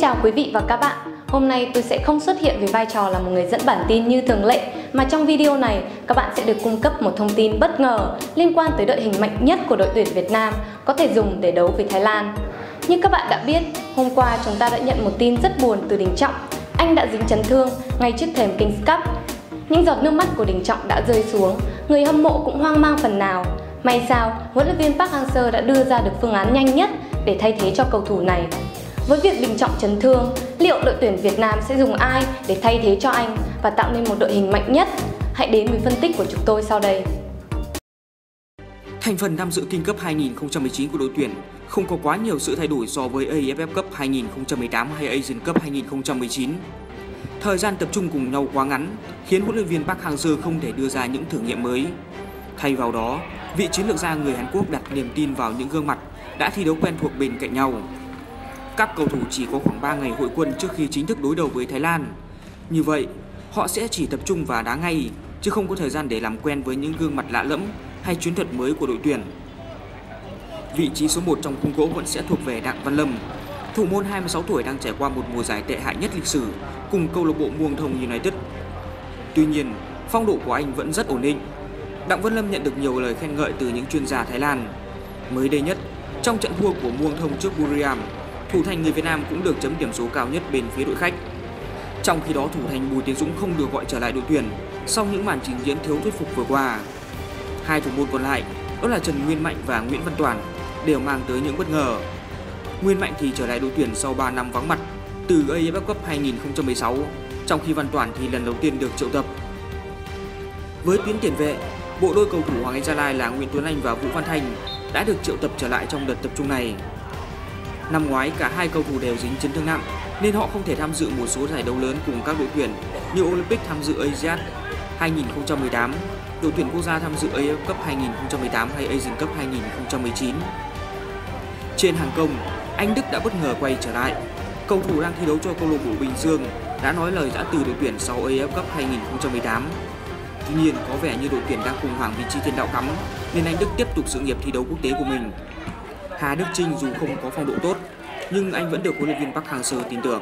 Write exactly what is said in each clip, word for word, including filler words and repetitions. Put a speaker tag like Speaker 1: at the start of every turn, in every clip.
Speaker 1: chào quý vị và các bạn. Hôm nay tôi sẽ không xuất hiện với vai trò là một người dẫn bản tin như thường lệ, mà trong video này các bạn sẽ được cung cấp một thông tin bất ngờ liên quan tới đội hình mạnh nhất của đội tuyển Việt Nam có thể dùng để đấu với Thái Lan. Như các bạn đã biết, hôm qua chúng ta đã nhận một tin rất buồn từ Đình Trọng. Anh đã dính chấn thương ngay trước thềm Kings Cup. Những giọt nước mắt của Đình Trọng đã rơi xuống, người hâm mộ cũng hoang mang phần nào. May sao, huấn luyện viên Park Hang-seo đã đưa ra được phương án nhanh nhất để thay thế cho cầu thủ này. Với việc Đình Trọng chấn thương, liệu đội tuyển Việt Nam sẽ dùng ai để thay thế cho anh và tạo nên một đội hình mạnh nhất? Hãy đến với phân tích của chúng tôi sau đây.
Speaker 2: Thành phần tham dự King Cup hai nghìn không trăm mười chín của đội tuyển không có quá nhiều sự thay đổi so với a ép ép Cup hai nghìn không trăm mười tám hay Asian Cup hai nghìn không trăm mười chín. Thời gian tập trung cùng nhau quá ngắn khiến huấn luyện viên Park Hang-seo không thể đưa ra những thử nghiệm mới. Thay vào đó, vị chiến lược gia người Hàn Quốc đặt niềm tin vào những gương mặt đã thi đấu quen thuộc bên cạnh nhau. Các cầu thủ chỉ có khoảng ba ngày hội quân trước khi chính thức đối đầu với Thái Lan. Như vậy, họ sẽ chỉ tập trung và đá ngay, chứ không có thời gian để làm quen với những gương mặt lạ lẫm hay chiến thuật mới của đội tuyển. Vị trí số một trong khung gỗ vẫn sẽ thuộc về Đặng Văn Lâm. Thủ môn hai mươi sáu tuổi đang trải qua một mùa giải tệ hại nhất lịch sử cùng câu lạc bộ Muang Thong United. Tuy nhiên, phong độ của anh vẫn rất ổn định. Đặng Văn Lâm nhận được nhiều lời khen ngợi từ những chuyên gia Thái Lan. Mới đây nhất, trong trận thua của Muang Thong trước Buriram, thủ thành người Việt Nam cũng được chấm điểm số cao nhất bên phía đội khách. Trong khi đó, thủ thành Bùi Tiến Dũng không được gọi trở lại đội tuyển sau những màn trình diễn thiếu thuyết phục vừa qua. Hai thủ môn còn lại, đó là Trần Nguyên Mạnh và Nguyễn Văn Toản, đều mang tới những bất ngờ. Nguyên Mạnh thì trở lại đội tuyển sau ba năm vắng mặt từ a ép ép Cup hai nghìn không trăm mười sáu, trong khi Văn Toản thì lần đầu tiên được triệu tập. Với tuyến tiền vệ, bộ đôi cầu thủ Hoàng Anh Gia Lai là Nguyễn Tuấn Anh và Vũ Văn Thành đã được triệu tập trở lại trong đợt tập trung này. Năm ngoái, cả hai cầu thủ đều dính chấn thương nặng nên họ không thể tham dự một số giải đấu lớn cùng các đội tuyển như Olympic tham dự a si an hai nghìn không trăm mười tám, đội tuyển quốc gia tham dự a ép ép Cup hai nghìn không trăm mười tám hay Asian Cup hai nghìn không trăm mười chín. Trên hàng công, Anh Đức đã bất ngờ quay trở lại. Cầu thủ đang thi đấu cho câu lạc bộ Bình Dương đã nói lời giã từ đội tuyển sau a ép ép Cup hai nghìn không trăm mười tám. Tuy nhiên, có vẻ như đội tuyển đang khủng hoảng vị trí tiền đạo cắm nên Anh Đức tiếp tục sự nghiệp thi đấu quốc tế của mình. Hà Đức Chinh dù không có phong độ tốt, nhưng anh vẫn được huấn luyện viên Park Hang-seo tin tưởng.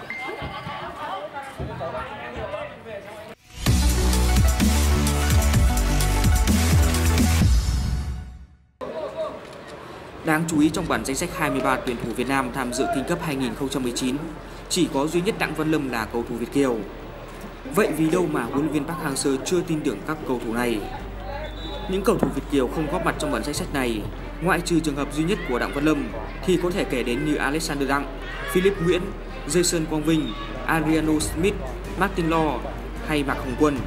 Speaker 2: Đáng chú ý trong bảng danh sách hai mươi ba tuyển thủ Việt Nam tham dự King Cup hai nghìn không trăm mười chín, chỉ có duy nhất Đặng Văn Lâm là cầu thủ Việt kiều. Vậy vì đâu mà huấn luyện viên Park Hang-seo chưa tin tưởng các cầu thủ này? Những cầu thủ Việt kiều không góp mặt trong bảng danh sách này, ngoại trừ trường hợp duy nhất của Đặng Văn Lâm, thì có thể kể đến như Alexander Đặng, Philip Nguyễn, Jason Quang Vinh, Adriano Smith, Martin Law hay Mạc Hồng Quân.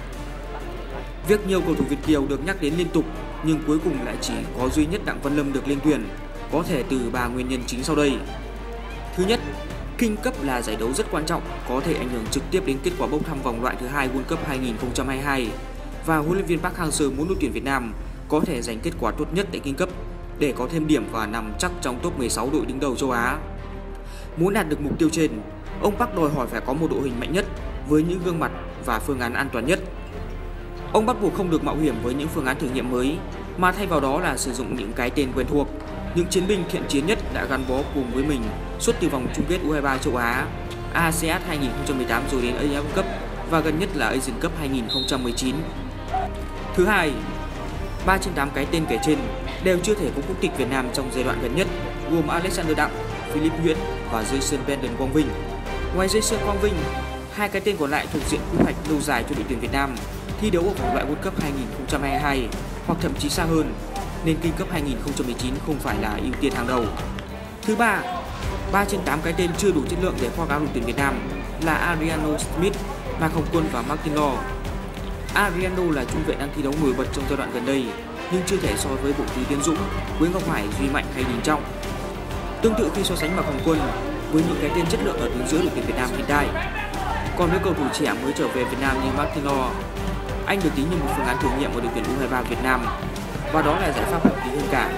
Speaker 2: Việc nhiều cầu thủ Việt kiều được nhắc đến liên tục nhưng cuối cùng lại chỉ có duy nhất Đặng Văn Lâm được lên tuyển, có thể từ ba nguyên nhân chính sau đây. Thứ nhất, King Cup là giải đấu rất quan trọng, có thể ảnh hưởng trực tiếp đến kết quả bốc thăm vòng loại thứ hai World Cup hai nghìn không trăm hai mươi hai và huấn luyện viên Park Hang-seo muốn đội tuyển Việt Nam có thể giành kết quả tốt nhất tại King Cup để có thêm điểm và nằm chắc trong top mười sáu đội đứng đầu châu Á. Muốn đạt được mục tiêu trên, ông Park đòi hỏi phải có một đội hình mạnh nhất với những gương mặt và phương án an toàn nhất. Ông bắt buộc không được mạo hiểm với những phương án thử nghiệm mới, mà thay vào đó là sử dụng những cái tên quen thuộc, những chiến binh thiện chiến nhất đã gắn bó cùng với mình suốt từ vòng chung kết u hai mươi ba châu Á, a sê an hai nghìn không trăm mười tám rồi đến a ép ép Cup và gần nhất là Asian Cup hai nghìn không trăm mười chín. Thứ hai, ba trên tám cái tên kể trên đều chưa thể có quốc tịch Việt Nam trong giai đoạn gần nhất, gồm Alexander Đặng, Philip Nguyễn và Jason Brandon Quang Vinh. Ngoài Jason Quang Vinh, hai cái tên còn lại thuộc diện quy hoạch lâu dài cho đội tuyển Việt Nam thi đấu ở vòng loại World Cup hai nghìn không trăm hai mươi hai hoặc thậm chí xa hơn, nên King Cup hai nghìn không trăm mười chín không phải là ưu tiên hàng đầu. Thứ ba, ba trên tám cái tên chưa đủ chất lượng để khoác áo đội tuyển Việt Nam là Adriano Smith, Mạc Hồng Quân và Martin Law. Adriano là trung vệ đang thi đấu nổi bật trong giai đoạn gần đây, nhưng chưa thể so với bộ tứ Tiến Dũng, Quế Ngọc Hải, Duy Mạnh hay Đình Trọng. Tương tự khi so sánh Mạc Hồng Quân với những cái tên chất lượng ở tuyến giữa đội tuyển Việt Nam hiện tại. Còn với cầu thủ trẻ mới trở về Việt Nam như Martin Law, anh được tính như một phương án thử nghiệm ở đội tuyển u hai mươi ba Việt Nam, và đó là giải pháp hợp lý hơn cả.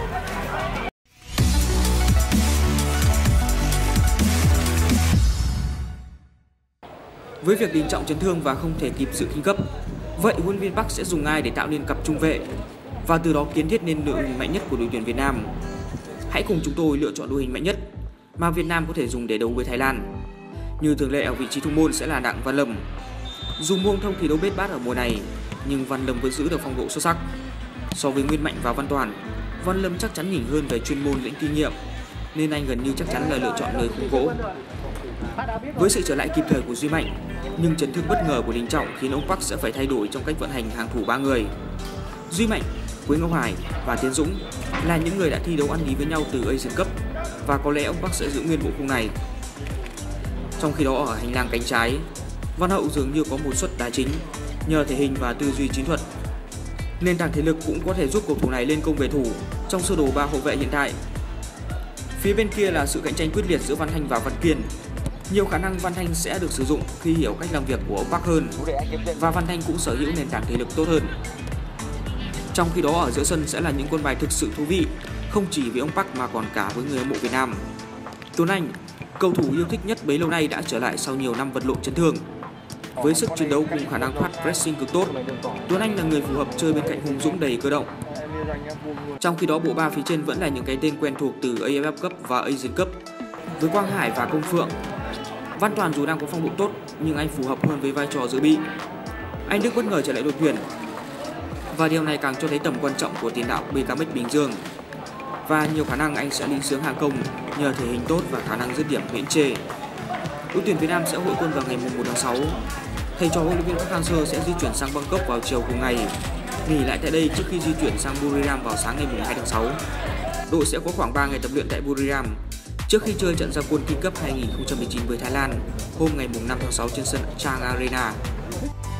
Speaker 2: Với việc Đình Trọng chấn thương và không thể kịp dự King Cup, vậy huấn luyện viên Park sẽ dùng ai để tạo nên cặp trung vệ và từ đó kiến thiết nên đội hình mạnh nhất của đội tuyển Việt Nam? Hãy cùng chúng tôi lựa chọn đội hình mạnh nhất mà Việt Nam có thể dùng để đấu với Thái Lan. Như thường lệ ở vị trí thủ môn sẽ là Đặng Văn Lâm. Dù muôn thông thi đấu bết bát ở mùa này, nhưng Văn Lâm vẫn giữ được phong độ xuất sắc. So với Nguyên Mạnh và Văn Toàn, Văn Lâm chắc chắn nhỉnh hơn về chuyên môn lẫn kinh nghiệm, nên anh gần như chắc chắn là lựa chọn nơi khung gỗ. Với sự trở lại kịp thời của Duy Mạnh, nhưng chấn thương bất ngờ của Đình Trọng khiến ông Park sẽ phải thay đổi trong cách vận hành hàng thủ ba người. Duy Mạnh, Quế Ngọc Hải và Tiến Dũng là những người đã thi đấu ăn ý với nhau từ Asian Cup và có lẽ ông Park sẽ giữ nguyên bộ khung này. Trong khi đó ở hành lang cánh trái, Văn Hậu dường như có một suất đá chính nhờ thể hình và tư duy chiến thuật. Nền tảng thể lực cũng có thể giúp cầu thủ này lên công về thủ trong sơ đồ ba hậu vệ hiện tại. Phía bên kia là sự cạnh tranh quyết liệt giữa Văn Thanh và Văn Kiên. Nhiều khả năng Văn Thanh sẽ được sử dụng khi hiểu cách làm việc của ông Park hơn, và Văn Thanh cũng sở hữu nền tảng thể lực tốt hơn. Trong khi đó ở giữa sân sẽ là những quân bài thực sự thú vị, không chỉ với ông Park mà còn cả với người hâm mộ Việt Nam. Tuấn Anh, cầu thủ yêu thích nhất bấy lâu nay đã trở lại sau nhiều năm vật lộn chấn thương. Với sức chiến đấu cùng khả năng thoát pressing cực tốt, Tuấn Anh là người phù hợp chơi bên cạnh Hùng Dũng đầy cơ động. Trong khi đó bộ ba phía trên vẫn là những cái tên quen thuộc từ a ép ép Cup và Asian Cup với Quang Hải và Công Phượng. Văn Toàn dù đang có phong độ tốt nhưng anh phù hợp hơn với vai trò dự bị. Anh Đức bất ngờ trở lại đội tuyển và điều này càng cho thấy tầm quan trọng của tiền đạo bê ca em ích Bình Dương. Và nhiều khả năng anh sẽ lý xướng hàng công nhờ thể hình tốt và khả năng dứt điểm miễn chê. Đội tuyển Việt Nam sẽ hội quân vào ngày mùng một tháng sáu. Thầy trò huấn luyện viên Park Hang-seo sẽ di chuyển sang Bangkok vào chiều cùng ngày, nghỉ lại tại đây trước khi di chuyển sang Buriram vào sáng ngày mùng hai tháng sáu. Đội sẽ có khoảng ba ngày tập luyện tại Buriram trước khi chơi trận ra quân King Cup hai nghìn không trăm mười chín với Thái Lan hôm ngày mùng năm tháng sáu trên sân Chang Arena.